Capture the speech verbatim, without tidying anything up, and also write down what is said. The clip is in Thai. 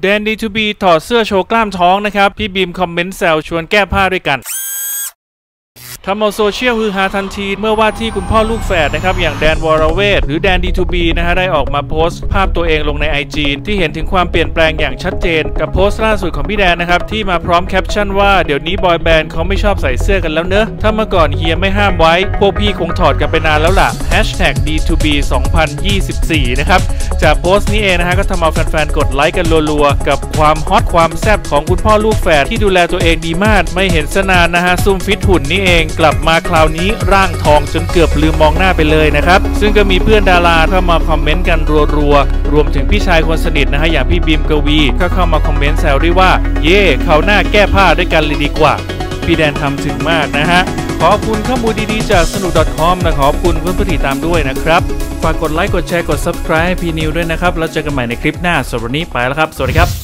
แดน ดี ทู บี ถอดเสื้อโชว์กล้ามท้องนะครับพี่บีมคอมเมนต์แซวชวนแก้ผ้าด้วยกันทำเอาโซเชียลฮือฮาทันทีเมื่อว่าที่คุณพ่อลูกแฝดนะครับอย่างแดนวรเวทหรือแดน ดี ทู บี นะฮะได้ออกมาโพสต์ภาพตัวเองลงใน ไอ จี ที่เห็นถึงความเปลี่ยนแปลงอย่างชัดเจนกับโพสต์ล่าสุดของพี่แดนนะครับที่มาพร้อมแคปชั่นว่าเดี๋ยวนี้บอยแบนด์เขาไม่ชอบใส่เสื้อกันแล้วเนอะถ้าเมื่อก่อนเฮียไม่ห้ามไว้พวกพี่คงถอดกันไปนานแล้วล่ะ แฮชแท็ก ดี ทู บี สองพันยี่สิบสี่ นะครับจากโพสต์นี้เองนะฮะก็ทำเอาแฟนๆกดไลค์กันรัวๆกับความฮอตความแซ่บของคุณพ่อลูกแฝดที่ดูแลตัวเองดีมากไม่เห็นสนานนะฮะซุ่มฟิตหุ่นนี่เองกลับมาคราวนี้ร่างทองจนเกือบลืมมองหน้าไปเลยนะครับซึ่งก็มีเพื่อนดาราเข้ามาคอมเมนต์กันรัวๆรวมถึงพี่ชายคนสนิทนะฮะอย่างพี่บีมกวีก็เข้ามาคอมเมนต์แซวด้วยว่าเย่เขาหน้าแก้ผ้าด้วยกันเลยดีกว่าพี่แดนทำถึงมากนะฮะขอบคุณข้อมูลดีๆจากสนุก .com และขอบคุณเพื่อนผู้ติดตามด้วยนะครับฝากกดไลค์กดแชร์กด ซับสไครบ์ ให้พี่นิวด้วยนะครับแล้วเจอกันใหม่ในคลิปหน้าสำหรับวันนี้ไปแล้วครับสวัสดีครับ